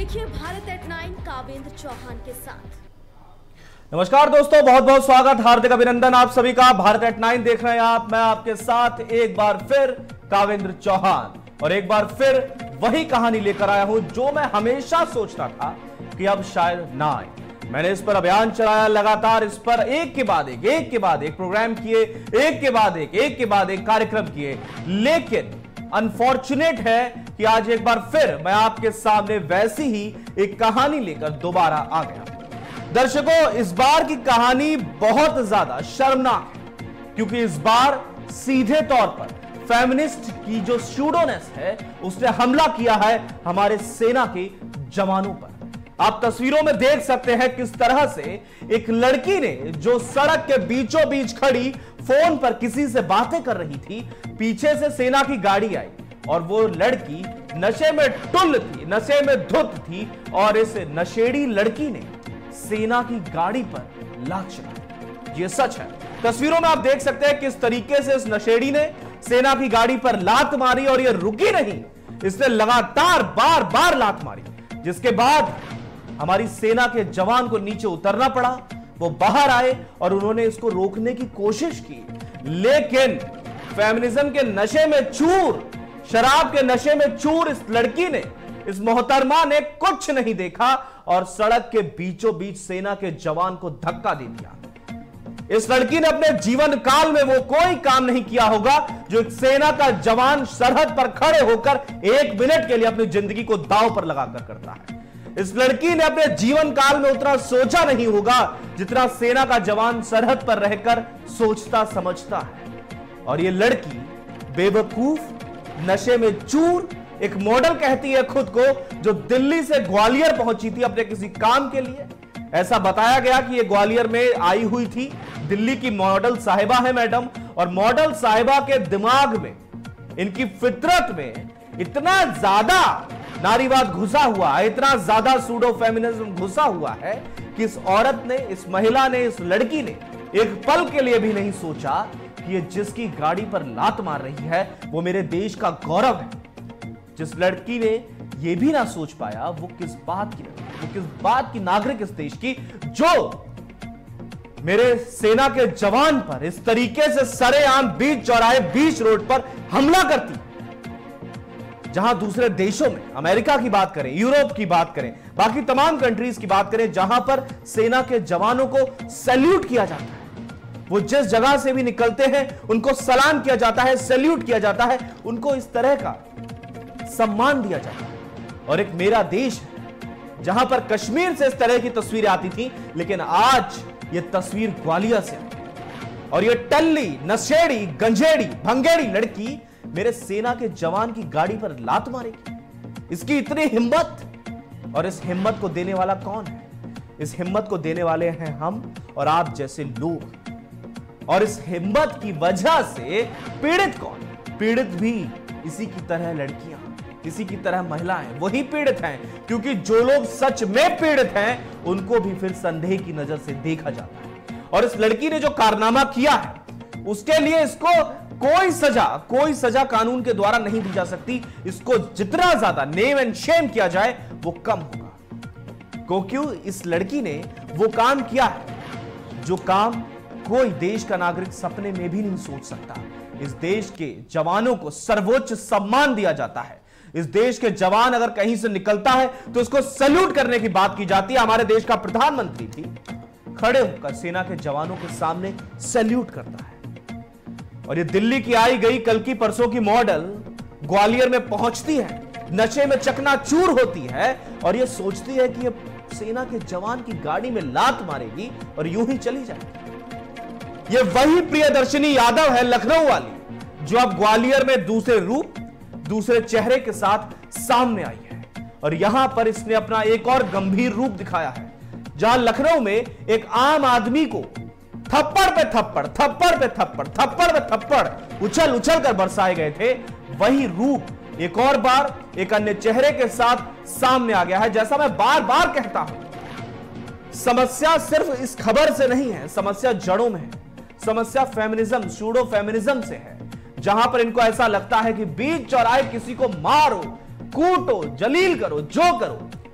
देखिए भारत@9 कावेंद्र चौहान के साथ। नमस्कार दोस्तों, बहुत बहुत स्वागत, हार्दिक अभिनंदन आप सभी का। भारत@9 देख रहे हैं आप, मैं आपके साथ एक बार फिर कावेंद्र चौहान, और एक बार फिर वही कहानी लेकर आया हूं जो मैं हमेशा सोचता था कि अब शायद ना आए। मैंने इस पर अभियान चलाया, लगातार इस पर एक के बाद एक प्रोग्राम किए, एक के बाद एक कार्यक्रम किए, लेकिन अनफॉर्चुनेट है कि आज एक बार फिर मैं आपके सामने वैसी ही एक कहानी लेकर दोबारा आ गया। दर्शकों, इस बार की कहानी बहुत ज्यादा शर्मनाक है, क्योंकि इस बार सीधे तौर पर फेमिनिस्ट की जो स्यूडोनेस है उसने हमला किया है हमारे सेना के जवानों पर। आप तस्वीरों में देख सकते हैं किस तरह से एक लड़की ने, जो सड़क के बीचों बीच खड़ी फोन पर किसी से बातें कर रही थी, पीछे से सेना की गाड़ी आई और वो लड़की नशे में टुल्ल थी, नशे में धुत थी, और इस नशेड़ी लड़की ने सेना की गाड़ी पर लात चलाई। ये सच है। तस्वीरों में आप देख सकते हैं किस तरीके से इस नशेड़ी ने सेना की गाड़ी पर लात मारी, और ये रुकी नहीं, इसने लगातार बार बार लात मारी, जिसके बाद हमारी सेना के जवान को नीचे उतरना पड़ा। वो बाहर आए और उन्होंने इसको रोकने की कोशिश की, लेकिन फेमिनिज्म के नशे में चूर, शराब के नशे में चूर इस लड़की ने, इस मोहतरमा ने कुछ नहीं देखा और सड़क के बीचों बीच सेना के जवान को धक्का दे दिया। इस लड़की ने अपने जीवन काल में वो कोई काम नहीं किया होगा जो एक सेना का जवान सरहद पर खड़े होकर 1 मिनट के लिए अपनी जिंदगी को दांव पर लगाकर करता है। इस लड़की ने अपने जीवन काल में उतना सोचा नहीं होगा जितना सेना का जवान सरहद पर रहकर सोचता समझता है। और ये लड़की बेवकूफ, नशे में चूर, एक मॉडल कहती है खुद को, जो दिल्ली से ग्वालियर पहुंची थी अपने किसी काम के लिए। ऐसा बताया गया कि ये ग्वालियर में आई हुई थी, दिल्ली की मॉडल साहिबा है मैडम, और मॉडल साहिबा के दिमाग में, इनकी फितरत में इतना ज्यादा नारीवाद घुसा हुआ है, इतना ज्यादा सूडो फेमिनिज्म घुसा हुआ है कि इस औरत ने, इस महिला ने, इस लड़की ने एक पल के लिए भी नहीं सोचा कि ये जिसकी गाड़ी पर लात मार रही है वो मेरे देश का गौरव है। जिस लड़की ने ये भी ना सोच पाया वो किस बात की नागरिक इस देश की, जो मेरे सेना के जवान पर इस तरीके से सरेआम बीच चौराहे, बीच रोड पर हमला करती, जहां दूसरे देशों में, अमेरिका की बात करें, यूरोप की बात करें, बाकी तमाम कंट्रीज की बात करें, जहां पर सेना के जवानों को सैल्यूट किया जाता है, वो जिस जगह से भी निकलते हैं उनको सलाम किया जाता है, सैल्यूट किया जाता है, उनको इस तरह का सम्मान दिया जाता है। और एक मेरा देश है जहां पर कश्मीर से इस तरह की तस्वीरें आती थी, लेकिन आज ये तस्वीर ग्वालियर से आई, और ये टल्ली, नशेड़ी, गंजेड़ी, भंगेड़ी लड़की मेरे सेना के जवान की गाड़ी पर लात मारेगी। इसकी इतनी हिम्मत, और इस हिम्मत को देने वाला कौन है? इस हिम्मत को देने वाले हैं हम और आप जैसे लोग। और इस हिम्मत की वजह से पीड़ित कौन? पीड़ित भी इसी की तरह लड़कियां, इसी की तरह महिलाएं, वही पीड़ित हैं, क्योंकि जो लोग सच में पीड़ित हैं उनको भी फिर संदेह की नजर से देखा जाता है। और इस लड़की ने जो कारनामा किया है उसके लिए इसको कोई सजा कानून के द्वारा नहीं दी जा सकती। इसको जितना ज्यादा नेम एंड शेम किया जाए वो कम होगा, क्योंकि इस लड़की ने वो काम किया है जो काम कोई देश का नागरिक सपने में भी नहीं सोच सकता। इस देश के जवानों को सर्वोच्च सम्मान दिया जाता है। इस देश के जवान अगर कहीं से निकलता है तो उसको सैल्यूट करने की बात की जाती है। हमारे देश का प्रधानमंत्री भी खड़े होकर सेना के जवानों के सामने सैल्यूट करता है। और ये दिल्ली की आई गई कल की परसों की मॉडल ग्वालियर में पहुंचती है, नशे में चकनाचूर होती है, और ये सोचती है कि ये सेना के जवान की गाड़ी में लात मारेगी और यूं ही चली जाएगी। ये वही प्रियदर्शनी यादव है, लखनऊ वाली, जो अब ग्वालियर में दूसरे रूप, दूसरे चेहरे के साथ सामने आई है। और यहां पर इसने अपना एक और गंभीर रूप दिखाया है, जहां लखनऊ में एक आम आदमी को थप्पड़ पे थप्पड़ उछल उछल कर बरसाए गए थे, वही रूप एक और बार एक अन्य चेहरे के साथ सामने आ गया है। जैसा मैं बार बार कहता हूं, समस्या सिर्फ इस खबर से नहीं है, समस्या जड़ों में है। समस्या फेमिनिज्म, सूडो फेमिनिज्म से है, जहां पर इनको ऐसा लगता है कि बीच चौराहे किसी को मारो, कूटो, जलील करो, जो करो,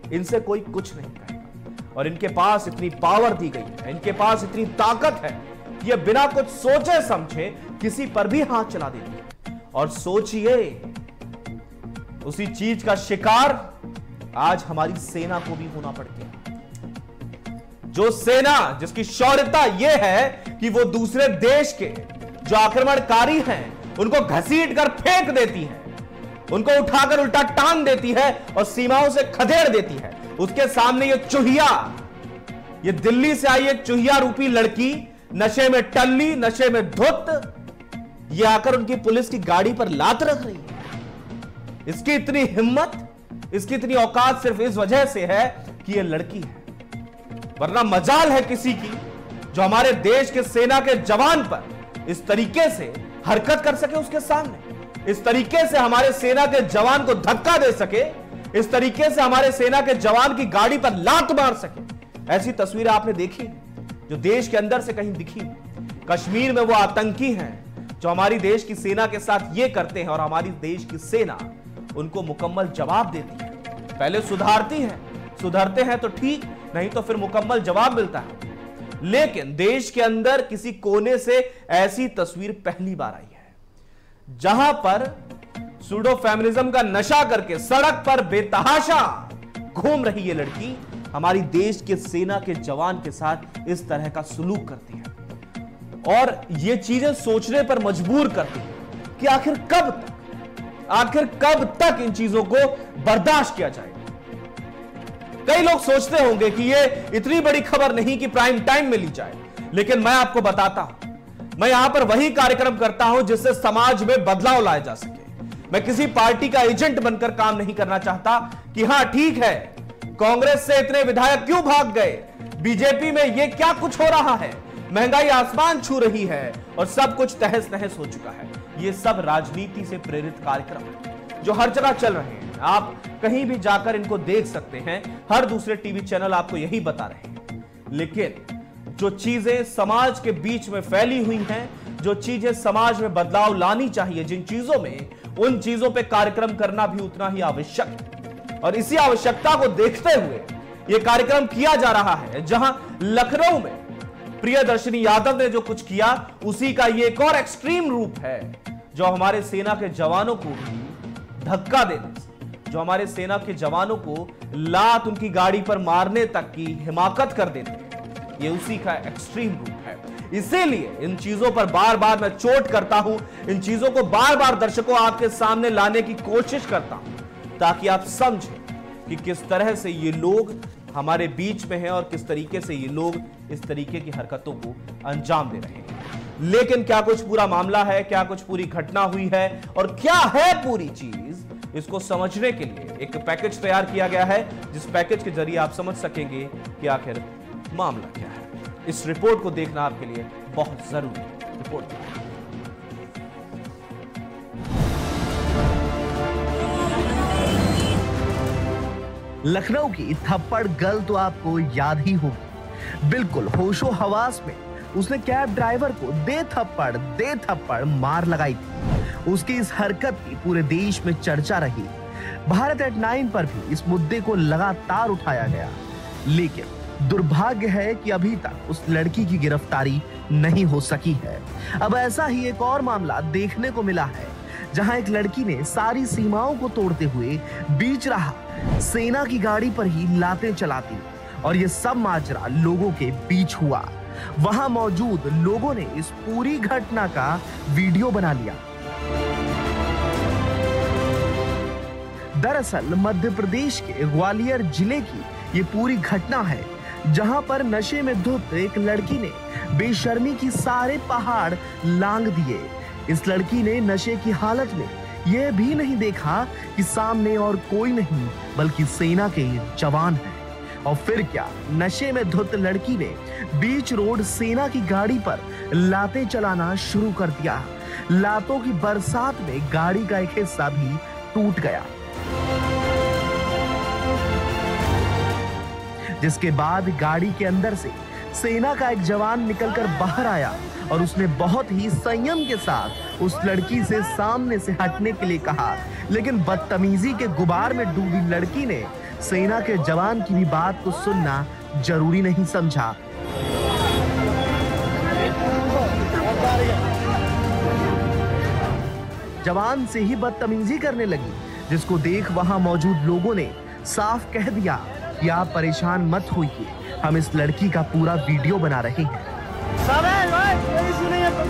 इनसे कोई कुछ नहीं करेगा। और इनके पास इतनी पावर दी गई है, इनके पास इतनी ताकत है कि ये बिना कुछ सोचे समझे किसी पर भी हाथ चला देती है। और सोचिए, उसी चीज का शिकार आज हमारी सेना को भी होना पड़ गया। जो सेना जिसकी शौर्यता यह है कि वो दूसरे देश के जो आक्रमणकारी हैं उनको घसीट कर फेंक देती है, उनको उठाकर उल्टा टांग देती है और सीमाओं से खदेड़ देती है। उसके सामने ये चूहिया, ये दिल्ली से आई एक चूहिया रूपी लड़की, नशे में टल्ली, नशे में धुत, ये आकर उनकी पुलिस की गाड़ी पर लात रख रही है। इसकी इतनी हिम्मत, इसकी इतनी औकात सिर्फ इस वजह से है कि ये लड़की है। वरना मजाल है किसी की जो हमारे देश के सेना के जवान पर इस तरीके से हरकत कर सके, उसके सामने इस तरीके से हमारे सेना के जवान को धक्का दे सके, इस तरीके से हमारे सेना के जवान की गाड़ी पर लात मार सके। ऐसी तस्वीरें आपने देखी जो देश के अंदर से कहीं दिखी। कश्मीर में वो आतंकी हैं जो हमारी देश की सेना के साथ ये करते हैं और हमारी देश की सेना उनको मुकम्मल जवाब देती है। पहले सुधारती है, सुधरते हैं तो ठीक, नहीं तो फिर मुकम्मल जवाब मिलता है। लेकिन देश के अंदर किसी कोने से ऐसी तस्वीर पहली बार आई है जहां पर सूडो फेमिनिज्म का नशा करके सड़क पर बेतहाशा घूम रही ये लड़की हमारी देश के सेना के जवान के साथ इस तरह का सुलूक करती है। और ये चीजें सोचने पर मजबूर करती है कि आखिर कब तक इन चीजों को बर्दाश्त किया जाएगा। कई लोग सोचते होंगे कि ये इतनी बड़ी खबर नहीं कि प्राइम टाइम में ली जाए, लेकिन मैं आपको बताता हूं, मैं यहां पर वही कार्यक्रम करता हूं जिससे समाज में बदलाव लाया जा सके। मैं किसी पार्टी का एजेंट बनकर काम नहीं करना चाहता कि हां ठीक है, कांग्रेस से इतने विधायक क्यों भाग गए, बीजेपी में ये क्या कुछ हो रहा है, महंगाई आसमान छू रही है और सब कुछ तहस नहस हो चुका है। ये सब राजनीति से प्रेरित कार्यक्रम है जो हर जगह चल रहे हैं। आप कहीं भी जाकर इनको देख सकते हैं, हर दूसरे टीवी चैनल आपको यही बता रहे हैं। लेकिन जो चीजें समाज के बीच में फैली हुई हैं, जो चीजें समाज में बदलाव लानी चाहिए, जिन चीजों में, उन चीजों पे कार्यक्रम करना भी उतना ही आवश्यक है। और इसी आवश्यकता को देखते हुए यह कार्यक्रम किया जा रहा है, जहां लखनऊ में प्रियदर्शनी यादव ने जो कुछ किया उसी का ये एक और एक्सट्रीम रूप है, जो हमारे सेना के जवानों को भी धक्का देने से, जो हमारे सेना के जवानों को लात उनकी गाड़ी पर मारने तक की हिमाकत कर देते हैं, ये उसी का एक्सट्रीम रूप है। इसीलिए इन चीजों पर बार बार मैं चोट करता हूं, इन चीजों को बार बार दर्शकों आपके सामने लाने की कोशिश करता हूं, ताकि आप समझें कि किस तरह से ये लोग हमारे बीच में हैं और किस तरीके से ये लोग इस तरीके की हरकतों को अंजाम दे रहे हैं। लेकिन क्या कुछ पूरा मामला है, क्या कुछ पूरी घटना हुई है और क्या है पूरी चीज, इसको समझने के लिए एक पैकेज तैयार किया गया है, जिस पैकेज के जरिए आप समझ सकेंगे कि आखिर मामला क्या है। इस रिपोर्ट को देखना आपके लिए बहुत जरूरी है। रिपोर्ट लखनऊ की थप्पड़ गर्ल तो आपको याद ही होगी। बिल्कुल होशो हवास में उसने कैब ड्राइवर को दे थप्पड़ मार लगाई थी। उसकी इस हरकत की पूरे देश में चर्चा रही। भारत एट 9 पर भी इस मुद्दे को लगातार उठाया गया, लेकिन दुर्भाग्य है कि अभी तक उस लड़की की गिरफ्तारी नहीं हो सकी है। अब ऐसा ही एक और मामला देखने को मिला है, जहां एक लड़की ने सारी सीमाओं को तोड़ते हुए बीच राह सेना की गाड़ी पर ही लातें चलाती और ये सब माजरा लोगों के बीच हुआ। वहां मौजूद लोगों ने इस पूरी घटना का वीडियो बना लिया। दरअसल मध्य प्रदेश के ग्वालियर जिले की ये पूरी घटना है, जहां पर नशे में धुत एक लड़की ने बेशर्मी की सारे पहाड़ लांग दिए। इस लड़की ने नशे की हालत में यह भी नहीं देखा कि सामने और कोई नहीं बल्कि सेना के जवान हैं। और फिर क्या, नशे में धुत लड़की ने बीच रोड सेना की गाड़ी पर लातें चलाना शुरू कर दिया। लातों की बरसात में गाड़ी का एक हिस्सा भी टूट गया, जिसके बाद गाड़ी के अंदर से सेना का एक जवान निकलकर बाहर आया और उसने बहुत ही संयम के साथ उस लड़की से सामने से हटने के लिए कहा, लेकिन बदतमीजी के गुबार में डूबी लड़की ने सेना के जवान की भी बात को सुनना जरूरी नहीं समझा। जवान से ही बदतमीजी करने लगी, जिसको देख वहां मौजूद लोगों ने साफ कह दिया कि आप परेशान मत होइए, हम इस लड़की का पूरा वीडियो बना रहे हैं। कोई सुनिए तो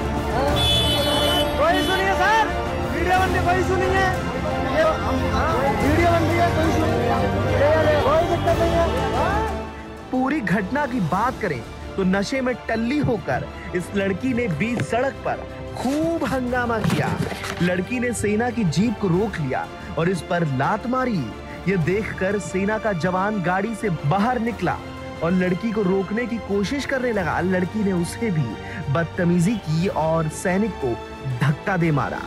कोई सुनिए सर, वीडियो बन रही, कोई सुनिए, वीडियो बन रही है, कोई सुनिए, कोई दिक्कत नहीं है। पूरी घटना की बात करें तो नशे में टल्ली होकर इस लड़की ने बीच सड़क पर खूब हंगामा किया। लड़की ने सेना की जीप को रोक लिया और इस पर लात मारी। ये देखकर सेना का जवान गाड़ी से बाहर निकला और लड़की को रोकने की कोशिश करने लगा। लड़की ने उसे भी बदतमीजी की और सैनिक को धक्का दे मारा।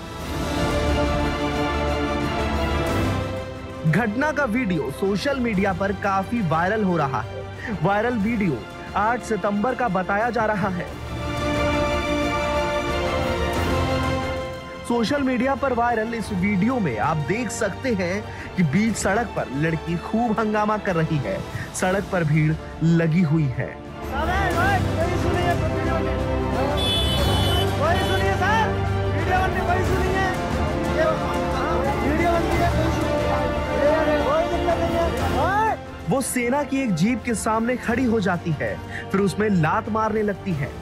घटना का वीडियो सोशल मीडिया पर काफी वायरल हो रहा है। वायरल वीडियो 8 सितंबर का बताया जा रहा है। सोशल मीडिया पर वायरल इस वीडियो में आप देख सकते हैं कि बीच सड़क पर लड़की खूब हंगामा कर रही है। सड़क पर भीड़ लगी हुई है। कोई सुनिए सर, वीडियो बन रही, कोई सुनिए, वीडियो बन रही है, कोई सुनिए, कोई दिक्कत नहीं है। वो सेना की एक जीप के सामने खड़ी हो जाती है, फिर उसमें लात मारने लगती है।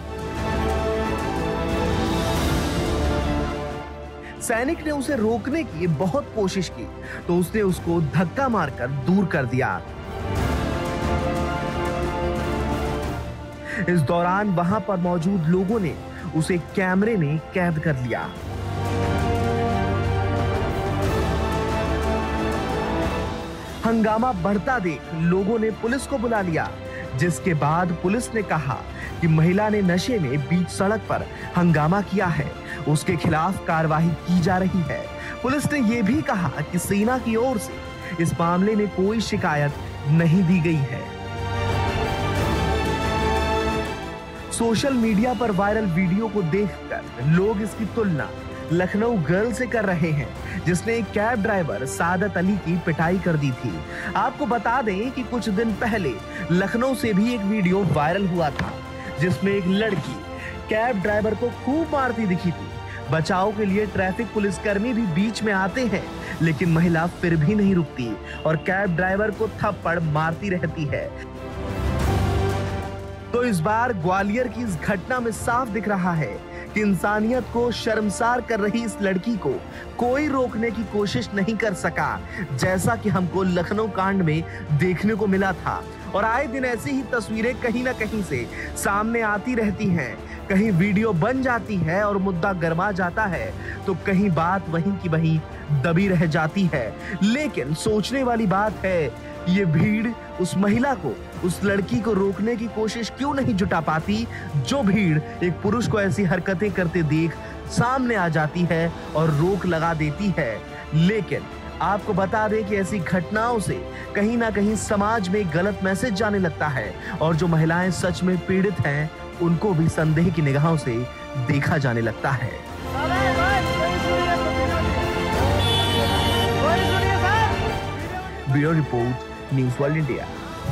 सैनिक ने उसे रोकने की बहुत कोशिश की तो उसने उसको धक्का मारकर दूर कर दिया। इस दौरान वहां पर मौजूद लोगों ने उसे कैमरे में कैद कर लिया। हंगामा बढ़ता देख लोगों ने पुलिस को बुला लिया, जिसके बाद पुलिस ने कहा कि महिला ने नशे में बीच सड़क पर हंगामा किया है, उसके खिलाफ कार्रवाई की जा रही है। पुलिस ने यह भी कहा कि सेना की ओर से इस मामले में कोई शिकायत नहीं दी गई है। सोशल मीडिया पर वायरल वीडियो को देखकर लोग इसकी तुलना लखनऊ गर्ल से कर रहे हैं, जिसने एक कैब ड्राइवर सादत अली की पिटाई कर दी थी। आपको बता दें कि कुछ दिन पहले लखनऊ से भी एक वीडियो वायरल हुआ था, जिसमें एक लड़की कैब ड्राइवर को खूब मारती दिखी थी। बचाव के लिए ट्रैफिक पुलिसकर्मी भी बीच में आते हैं, लेकिन महिला फिर भी नहीं रुकती और कैब ड्राइवर को थप्पड़ मारती रहती है। तो इस बार ग्वालियर की इस घटना में साफ दिख रहा है कि इंसानियत को शर्मसार कर रही इस लड़की को कोई रोकने की कोशिश नहीं कर सका, जैसा कि हमको लखनऊ कांड में देखने को मिला था। और आए दिन ऐसी ही तस्वीरें कहीं ना कहीं से सामने आती रहती हैं। कहीं वीडियो बन जाती है और मुद्दा गरमा जाता है, तो कहीं बात वहीं की वहीं दबी रह जाती है। लेकिन सोचने वाली बात है, ये भीड़ उस महिला को, उस लड़की को रोकने की कोशिश क्यों नहीं जुटा पाती, जो भीड़ एक पुरुष को ऐसी हरकतें करते देख सामने आ जाती है और रोक लगा देती है। लेकिन आपको बता दें कि ऐसी घटनाओं से कहीं ना कहीं समाज में गलत मैसेज जाने लगता है और जो महिलाएं सच में पीड़ित हैं, उनको भी संदेह की निगाहों से देखा जाने लगता है। Bureau report, news world India.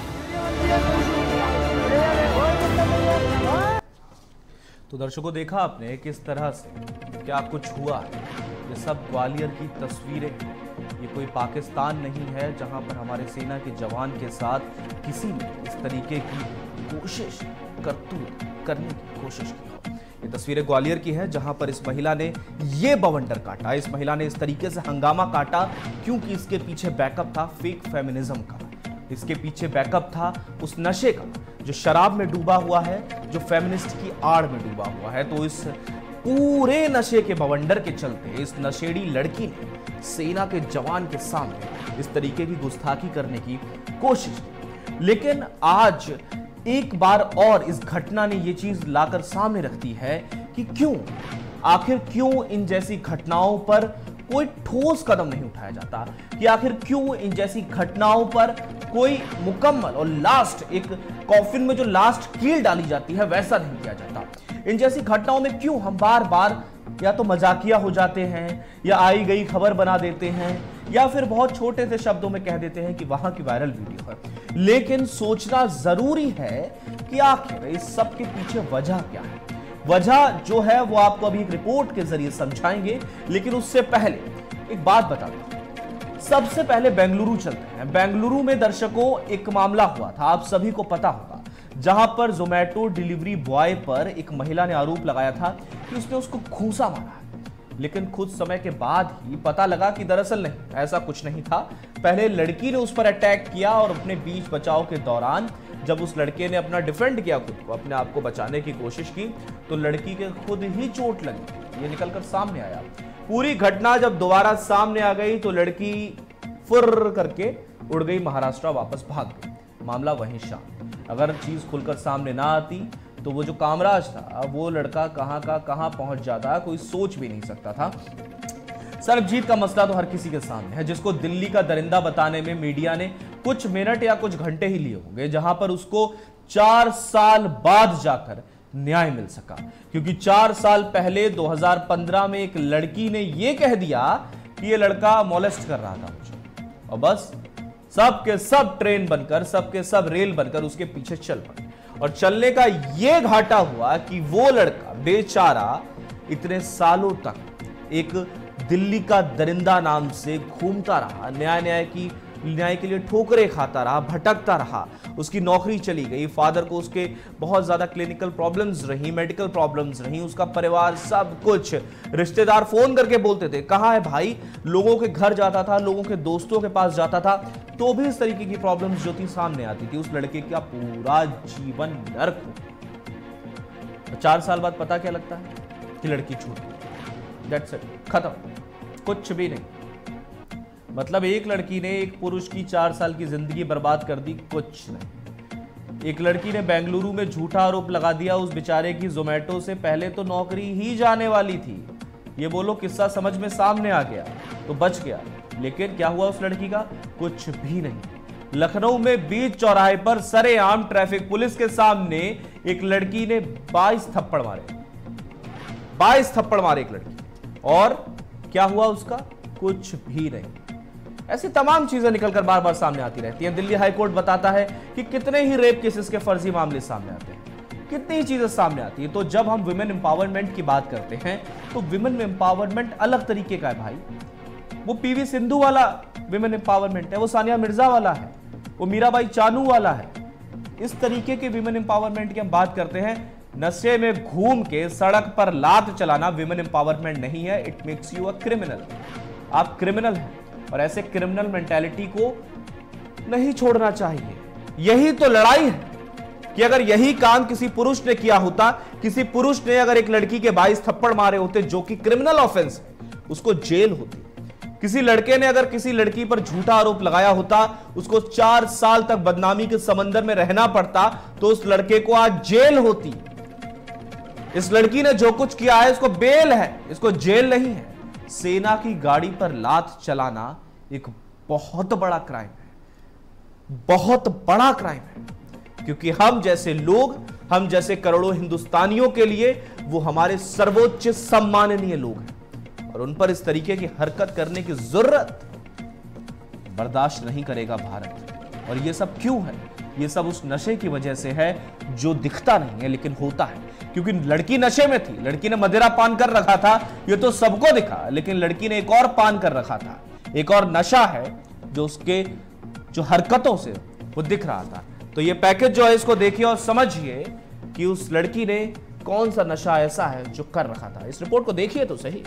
तो दर्शकों, देखा आपने किस तरह से क्या कुछ हुआ है। ये सब ग्वालियर की तस्वीरें, ये कोई पाकिस्तान नहीं है जहां पर हमारे सेना के जवान के साथ किसी ने इस तरीके की कोशिश, करतूत करने की कोशिश की हो। ये तस्वीरें ग्वालियर की है जहां पर इस महिला ने ये बवंडर काटा। इस महिला ने इस तरीके से हंगामा काटा क्योंकि इसके पीछे बैकअप था फेक फेमिनिज्म का। इसके पीछे बैकअप था उस नशे का जो शराब में डूबा हुआ है, जो फेमिनिस्ट की आड़ में डूबा हुआ है। तो इस पूरे नशे के बवंडर के चलते इस नशेड़ी लड़की ने सेना के जवान के सामने इस तरीके की गुस्ताखी करने की कोशिश की। लेकिन आज एक बार और इस घटना ने यह चीज लाकर सामने रखती है कि आखिर क्यों इन जैसी घटनाओं पर कोई ठोस कदम नहीं उठाया जाता, कि आखिर क्यों इन जैसी घटनाओं पर कोई मुकम्मल और लास्ट, एक कॉफिन में जो लास्ट कील डाली जाती है, वैसा नहीं किया जाता। इन जैसी घटनाओं में क्यों हम बार बार या तो मजाकिया हो जाते हैं, या आई गई खबर बना देते हैं, या फिर बहुत छोटे से शब्दों में कह देते हैं कि वहां की वायरल वीडियो है। लेकिन सोचना जरूरी है कि आखिर इस सब के पीछे वजह क्या है। वजह जो है वो आपको अभी एक रिपोर्ट के जरिए समझाएंगे, लेकिन उससे पहले एक बात बता दूं। सबसे पहले बेंगलुरु चलते हैं। बेंगलुरु में दर्शकों एक मामला हुआ था, आप सभी को पता होगा, जहां पर जोमेटो डिलीवरी बॉय पर एक महिला ने आरोप लगाया था कि उसने उसको घूंसा मारा है। लेकिन कुछ समय के बाद ही पता लगा कि दरअसल नहीं, ऐसा कुछ नहीं था। पहले लड़की ने उस पर अटैक किया और अपने बीच बचाव के दौरान जब उस लड़के ने अपना डिफेंड किया, खुद को, अपने आप को बचाने की कोशिश की, तो लड़की के खुद ही चोट लगी। ये निकलकर सामने आया। पूरी घटना जब दोबारा सामने आ गई तो लड़की फुर्र करके उड़ गई महाराष्ट्र, वापस भाग गई। मामला वहीं शांत। अगर चीज खुलकर सामने ना आती तो वो जो कामराज था, वो लड़का कहां का कहां पहुंच जाता, कोई सोच भी नहीं सकता था। सरबजीत का मसला तो हर किसी के सामने है, जिसको दिल्ली का दरिंदा बताने में मीडिया ने कुछ मिनट या कुछ घंटे ही लिए होंगे, जहां पर उसको 4 साल बाद जाकर न्याय मिल सका। क्योंकि 4 साल पहले 2015 में एक लड़की ने यह कह दिया कि यह लड़का मोलेस्ट कर रहा था मुझे, और बस सबके सब ट्रेन बनकर, सबके सब रेल बनकर उसके पीछे चल पड़े। और चलने का यह घाटा हुआ कि वो लड़का बेचारा इतने सालों तक एक दिल्ली का दरिंदा नाम से घूमता रहा, न्याय के लिए ठोकरें खाता रहा, भटकता रहा। उसकी नौकरी चली गई, फादर को उसके बहुत ज्यादा क्लिनिकल प्रॉब्लम्स रही, मेडिकल प्रॉब्लम्स रही, उसका परिवार, सब कुछ। रिश्तेदार फोन करके बोलते थे कहाँ है भाई, लोगों के घर जाता था, लोगों के दोस्तों के पास जाता था, तो भी इस तरीके की प्रॉब्लम्स जो थी सामने आती थी। उस लड़के का पूरा जीवन नर्क हो। 4 साल बाद पता क्या लगता है कि लड़की छूट गई, दैट्स इट, खत्म, कुछ भी नहीं। मतलब एक लड़की ने एक पुरुष की 4 साल की जिंदगी बर्बाद कर दी, कुछ नहीं। एक लड़की ने बेंगलुरु में झूठा आरोप लगा दिया उस बेचारे की। जोमेटो से पहले तो नौकरी ही जाने वाली थी। ये बोलो किस्सा समझ में सामने आ गया तो बच गया, लेकिन क्या हुआ उस लड़की का? कुछ भी नहीं। लखनऊ में बीच चौराहे पर सरेआम ट्रैफिक पुलिस के सामने एक लड़की ने 22 थप्पड़ मारे। 22 थप्पड़ मारे एक लड़की, और क्या हुआ उसका? कुछ भी नहीं। ऐसी तमाम चीजें निकलकर बार बार सामने आती रहती हैं। दिल्ली हाईकोर्ट बताता है कि कितने ही रेप केसेस के फर्जी मामले सामने आते हैं, कितनी ही चीजें सामने आती है। तो जब हम विमेन एम्पावरमेंट की बात करते हैं तो विमेन एम्पावरमेंट अलग तरीके का है भाई। वो पीवी सिंधु वाला विमेन एम्पावरमेंट है, वो सानिया मिर्जा वाला है, वो मीराबाई चानू वाला है। इस तरीके के विमेन एम्पावरमेंट की हम बात करते हैं। नशे में घूम के सड़क पर लात चलाना विमेन एम्पावरमेंट नहीं है, it makes you a criminal. आप क्रिमिनल हैं, और ऐसे क्रिमिनल मेंटालिटी को नहीं छोड़ना चाहिए। यही तो लड़ाई है कि अगर यही काम किसी पुरुष ने किया होता, किसी पुरुष ने अगर एक लड़की के 22 थप्पड़ मारे होते, जो कि क्रिमिनल ऑफेंस है, उसको जेल होती। किसी लड़के ने अगर किसी लड़की पर झूठा आरोप लगाया होता, उसको 4 साल तक बदनामी के समंदर में रहना पड़ता, तो उस लड़के को आज जेल होती। इस लड़की ने जो कुछ किया है, इसको बेल है, इसको जेल नहीं है। सेना की गाड़ी पर लात चलाना एक बहुत बड़ा क्राइम है, बहुत बड़ा क्राइम है। क्योंकि हम जैसे लोग, हम जैसे करोड़ों हिंदुस्तानियों के लिए वो हमारे सर्वोच्च सम्माननीय लोग हैं, और उन पर इस तरीके की हरकत करने की जरूरत बर्दाश्त नहीं करेगा भारत। और ये सब क्यों है? ये सब उस नशे की वजह से है जो दिखता नहीं है लेकिन होता है। क्योंकि लड़की नशे में थी, लड़की ने मदिरा पान कर रखा था, ये तो सबको दिखा, लेकिन लड़की ने एक और पान कर रखा था, एक और नशा है जो उसके जो हरकतों से वो दिख रहा था। तो ये पैकेज जो है, इसको देखिए और समझिए कि उस लड़की ने कौन सा नशा ऐसा है जो कर रखा था। इस रिपोर्ट को देखिए तो सही।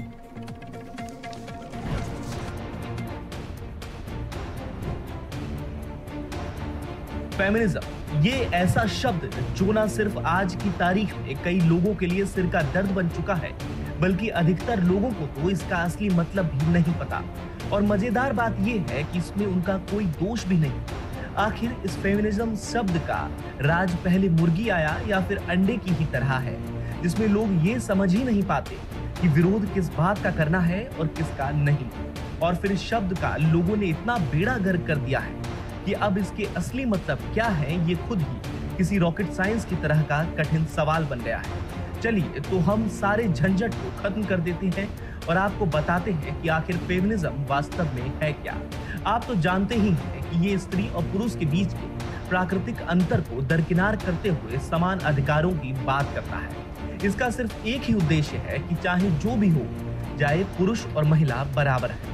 फेमिनिज्म, ये ऐसा शब्द जो ना सिर्फ आज की तारीख में कई लोगों के लिए सिर का दर्द बन चुका है, बल्कि अधिकतर लोगों को तो इसका असली मतलब भी नहीं पता। और मजेदार बात यह है कि इसमें उनका कोई दोष भी नहीं। आखिर इस फेमिनिज्म शब्द का राज पहले मुर्गी आया या फिर अंडे की ही तरह है, जिसमें लोग ये समझ ही नहीं पाते कि विरोध किस बात का करना है और किसका नहीं। और फिर इस शब्द का लोगों ने इतना बेड़ा गर्क कर दिया है कि अब इसके असली मतलब क्या है, ये खुद ही किसी रॉकेट साइंस की तरह का कठिन सवाल बन गया है। चलिए तो हम सारे झंझट को खत्म कर देते हैं और आपको बताते हैं कि आखिर फेमिनिज्म वास्तव में है क्या। आप तो जानते ही हैं कि ये स्त्री और पुरुष के बीच के प्राकृतिक अंतर को दरकिनार करते हुए समान अधिकारों की बात करता है। इसका सिर्फ एक ही उद्देश्य है कि चाहे जो भी हो जाए, पुरुष और महिला बराबर है।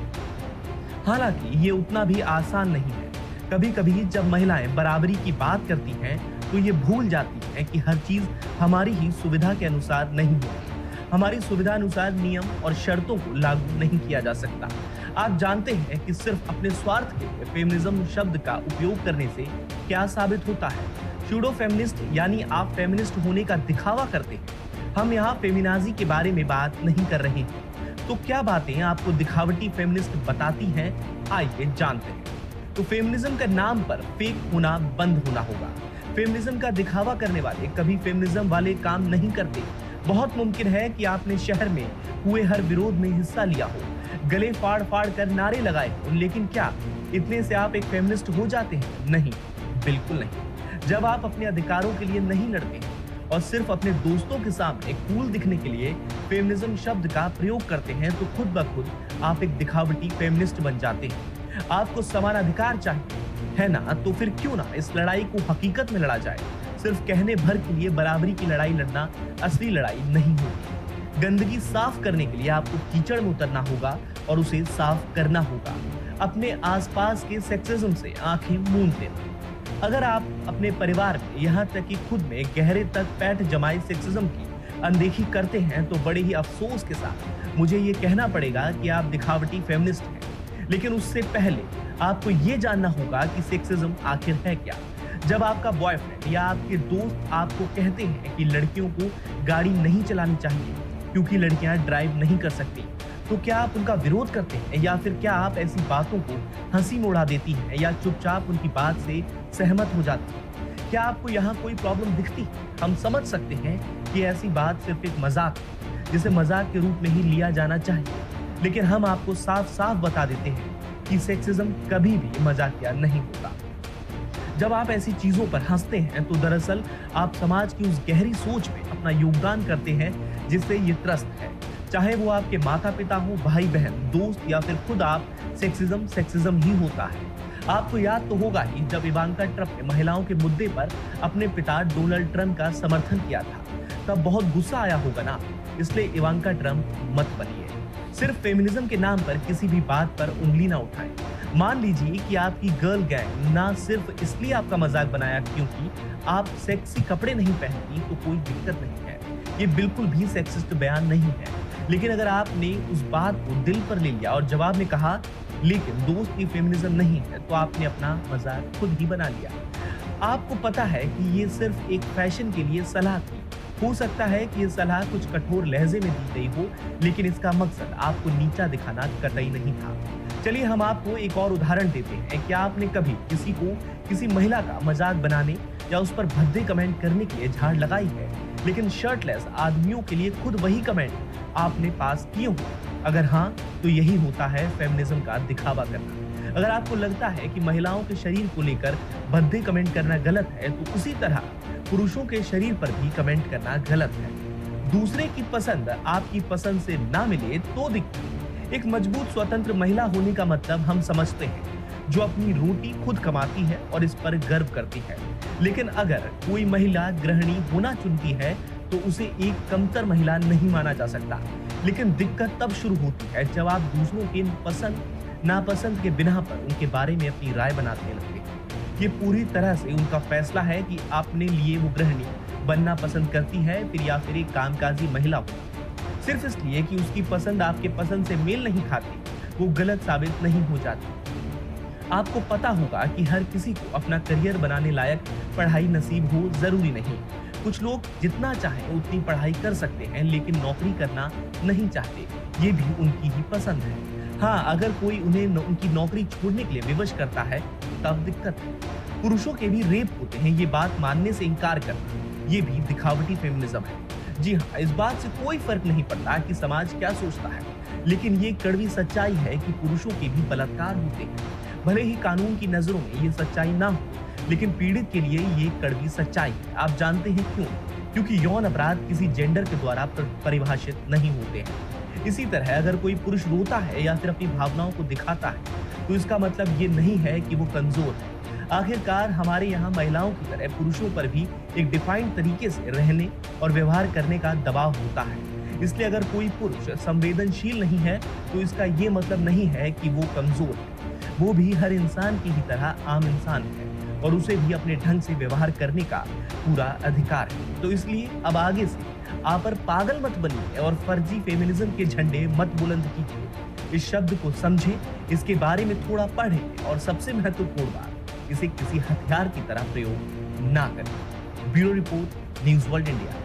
हालांकि ये उतना भी आसान नहीं है। कभी कभी जब महिलाएं बराबरी की बात करती हैं तो ये भूल जाती हैं कि हर चीज हमारी ही सुविधा के अनुसार नहीं होती। हमारी सुविधा अनुसार नियम और शर्तों को लागू नहीं किया जा सकता। आप जानते हैं कि सिर्फ अपने स्वार्थ के लिए फेमिनिज्म शब्द का उपयोग करने से क्या साबित होता है। सूडो फेमिनिस्ट यानी आप फेमिनिस्ट होने का दिखावा करते हैं। हम यहाँ फेमिनाजी के बारे में बात नहीं कर रहे हैं। तो क्या बातें आपको दिखावटी फेमिनिस्ट बताती हैं, आइए जानते हैं। तो फेमिनिज्म के नाम पर फेक होना बंद होना होगा। फेमिनिज्म का दिखावा करने वाले कभी फेमिनिज्म वाले काम नहीं करते। बहुत मुमकिन है कि आपने शहर में हुए हर विरोध में हिस्सा लिया हो, गले फाड़ फाड़ कर नारे लगाए हो, लेकिन क्या इतने से आप एक फेमिनिस्ट हो जाते हैं? नहीं, बिल्कुल नहीं। जब आप अपने अधिकारों के लिए नहीं लड़ते हैं और सिर्फ अपने दोस्तों के सामने कूल दिखने के लिए फेमिनिज्म शब्द का प्रयोग करते हैं, तो खुद ब खुद आप एक दिखावटी फेमिनिस्ट बन जाते हैं। आपको समान अधिकार चाहिए है ना, तो फिर क्यों ना इस लड़ाई को हकीकत में लड़ा जाए। सिर्फ कहने भर के लिए बराबरी की लड़ाई लड़ना असली लड़ाई नहीं होगी। गंदगी साफ करने के लिए आपको कीचड़ में उतरना होगा और उसे साफ करना होगा। अपने आसपास के सेक्सिज्म से आंखें मूंद लेना। अगर आप अपने परिवार में यहाँ तक कि खुद में गहरे तक पैठ जमाए सेक्सिज्म की अनदेखी करते हैं, तो बड़े ही अफसोस के साथ मुझे ये कहना पड़ेगा कि आप दिखावटी फेमिनिस्ट हैं। लेकिन उससे पहले आपको ये जानना होगा कि सेक्सिज्म आखिर है क्या। जब आपका बॉयफ्रेंड या आपके दोस्त आपको कहते हैं कि लड़कियों को गाड़ी नहीं चलानी चाहिए क्योंकि लड़कियां ड्राइव नहीं कर सकती, तो क्या आप उनका विरोध करते हैं, या फिर क्या आप ऐसी बातों को हंसी में उड़ा देती हैं या चुपचाप उनकी बात से सहमत हो जाती हैं? क्या आपको यहाँ कोई प्रॉब्लम दिखती है? हम समझ सकते हैं कि ऐसी बात सिर्फ एक मजाक है, जिसे मजाक के रूप में ही लिया जाना चाहिए। लेकिन हम आपको साफ साफ बता देते हैं कि सेक्सिज्म कभी भी मजाकिया नहीं होता। जब आप ऐसी चीजों पर हंसते हैं तो दरअसल आप समाज की उस गहरी सोच में अपना योगदान करते हैं जिससे ये त्रस्त है। चाहे वो आपके माता पिता हो, भाई बहन, दोस्त या फिर खुद आप, सेक्सिज्म ही होता है। आपको याद तो होगा ही जब इवांका ट्रम्प ने महिलाओं के मुद्दे पर अपने पिता डोनाल्ड ट्रम्प का समर्थन किया था, तब बहुत गुस्सा आया होगा ना। इसलिए इवांका ट्रम्प मत बनिए। सिर्फ फेमिनिज्म के नाम पर किसी भी बात पर उंगली ना उठाएं। मान लीजिए कि आपकी गर्ल गैंग ना सिर्फ इसलिए आपका मजाक बनाया क्योंकि आप सेक्सी कपड़े नहीं पहनती, तो कोई दिक्कत नहीं है। ये बिल्कुल भी सेक्सिस्ट बयान नहीं है। लेकिन अगर आपने उस बात को दिल पर ले लिया और जवाब में कहा लेकिन दोस्त की फेमिनिज्म नहीं है, तो आपने अपना मजाक खुद ही बना लिया। आपको पता है कि ये सिर्फ एक फैशन के लिए सलाह थी। हो सकता है कि ये सलाह कुछ कठोर लहजे में दी गई हो, लेकिन इसका मकसद आपको नीचा दिखाना कतई नहीं था। चलिए हम आपको एक और उदाहरण देते हैं। क्या आपने कभी किसी महिला का मजाक बनाने या उस पर भद्दे कमेंट करने के लिए झाड़ लगाई है, लेकिन शर्टलेस आदमियों के लिए खुद वही कमेंट आपने पास किए हो? अगर हाँ, तो यही होता है फेमिनिज्म का दिखावा करना। अगर आपको लगता है कि महिलाओं के शरीर को लेकर भद्दे कमेंट करना गलत है, तो उसी तरह पुरुषों के शरीर पर भी कमेंट करना गलत है। दूसरे की पसंद आपकी पसंद से ना मिले तो दिक्कत। एक मजबूत स्वतंत्र महिला होने का मतलब हम समझते हैं, जो अपनी रोटी खुद कमाती है और इस पर गर्व करती है। लेकिन अगर कोई महिला गृहिणी होना चुनती है तो उसे एक कमतर महिला नहीं माना जा सकता। लेकिन दिक्कत तब शुरू होती है जब आप दूसरों के पसंद नापसंद के बिना पर उनके बारे में अपनी राय बनाने लगते हैं। ये पूरी तरह से उनका फैसला है कि आपने लिए वो गृहिणी बनना पसंद करती है या फिर एक कामकाजी महिला हो। सिर्फ इसलिए कि उसकी पसंद आपके पसंद से मेल नहीं खाती, वो गलत साबित नहीं हो जाती। आपको पता होगा कि हर किसी को अपना करियर बनाने लायक पढ़ाई नसीब हो जरूरी नहीं। कुछ लोग जितना चाहें उतनी पढ़ाई कर सकते हैं, लेकिन नौकरी करना नहीं चाहते। ये भी उनकी ही पसंद है। हाँ, अगर कोई उन्हें उनकी नौकरी छोड़ने के लिए विवश करता है तब दिक्कत है। पुरुषों के भी रेप होते हैं, ये बात मानने से इनकार करना ये भी दिखावटी फेमिनिज्म है। जी हाँ, इस बात से कोई फर्क नहीं पड़ता कि समाज क्या सोचता है, लेकिन ये कड़वी सच्चाई है कि पुरुषों के भी बलात्कार होते हैं। भले ही कानून की नजरों में ये सच्चाई ना हो, लेकिन पीड़ित के लिए ये कड़वी सच्चाई है। आप जानते हैं क्यों? क्योंकि यौन अपराध किसी जेंडर के द्वारा परिभाषित नहीं होते हैं। इसी तरह अगर कोई पुरुष रोता है या फिर अपनी भावनाओं को दिखाता है तो इसका मतलब ये नहीं है कि वो कमजोर है। आखिरकार हमारे यहाँ महिलाओं की तरह पुरुषों पर भी एक डिफाइंड तरीके से रहने और व्यवहार करने का दबाव होता है। इसलिए अगर कोई पुरुष संवेदनशील नहीं है तो इसका ये मतलब नहीं है कि वो कमजोर है। वो भी हर इंसान की ही तरह आम इंसान है और उसे भी अपने ढंग से व्यवहार करने का पूरा अधिकार है। तो इसलिए अब आगे से आप पर पागल मत बनिए और फर्जी फेमिनिज्म के झंडे मत बुलंद कीजिए। इस शब्द को समझें, इसके बारे में थोड़ा पढ़ें और सबसे महत्वपूर्ण बात, इसे किसी हथियार की तरह प्रयोग ना करें। Bureau report, news world India.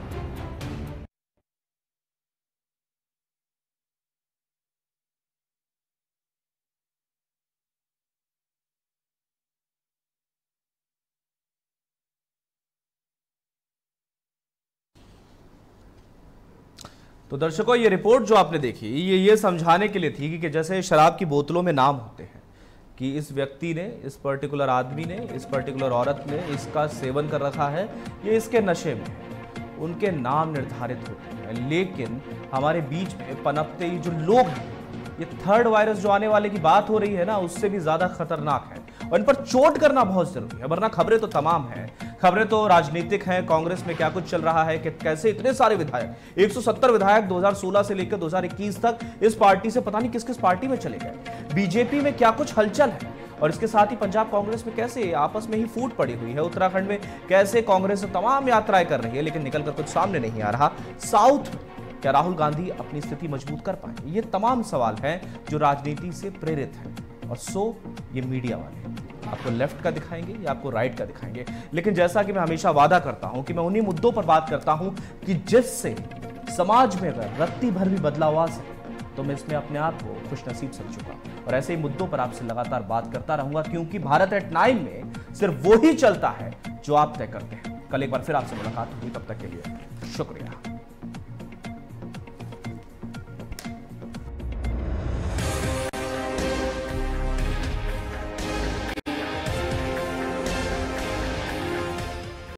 तो दर्शकों, ये रिपोर्ट जो आपने देखी ये समझाने के लिए थी कि जैसे शराब की बोतलों में नाम होते हैं कि इस व्यक्ति ने, इस पर्टिकुलर आदमी ने, इस पर्टिकुलर औरत ने इसका सेवन कर रखा है, ये इसके नशे में है, उनके नाम निर्धारित होते हैं। लेकिन हमारे बीच में पनपते ही जो लोग हैं, ये थर्ड वायरस जो आने वाले की बात हो रही है ना, उससे भी ज्यादा खतरनाक है और इन पर चोट करना बहुत जरूरी है। वरना खबरें तो तमाम हैं, खबरें तो राजनीतिक हैं, कांग्रेस में क्या कुछ चल रहा है, कि कैसे इतने सारे विधायक, 170 विधायक 2016 से लेकर 2021 तक इस पार्टी से पता नहीं किस किस पार्टी में चले गए। बीजेपी में क्या कुछ हलचल है और इसके साथ ही पंजाब कांग्रेस में कैसे आपस में ही फूट पड़ी हुई है। उत्तराखंड में कैसे कांग्रेस तमाम यात्राएं कर रही है लेकिन निकलकर कुछ सामने नहीं आ रहा। साउथ में क्या राहुल गांधी अपनी स्थिति मजबूत कर पाएंगे? ये तमाम सवाल हैं जो राजनीति से प्रेरित हैं। और ये मीडिया वाले आपको लेफ्ट का दिखाएंगे या आपको राइट का दिखाएंगे, लेकिन जैसा कि मैं हमेशा वादा करता हूं कि मैं उन्हीं मुद्दों पर बात करता हूं कि जिससे समाज में अगर रत्ती भर भी बदलाव आ सके तो मैं इसमें अपने आप को खुशनसीब समझूंगा और ऐसे ही मुद्दों पर आपसे लगातार बात करता रहूंगा, क्योंकि भारत एट 9 में सिर्फ वो ही चलता है जो आप तय करते हैं। कल एक बार फिर आपसे मुलाकात होगी, तब तक के लिए शुक्रिया।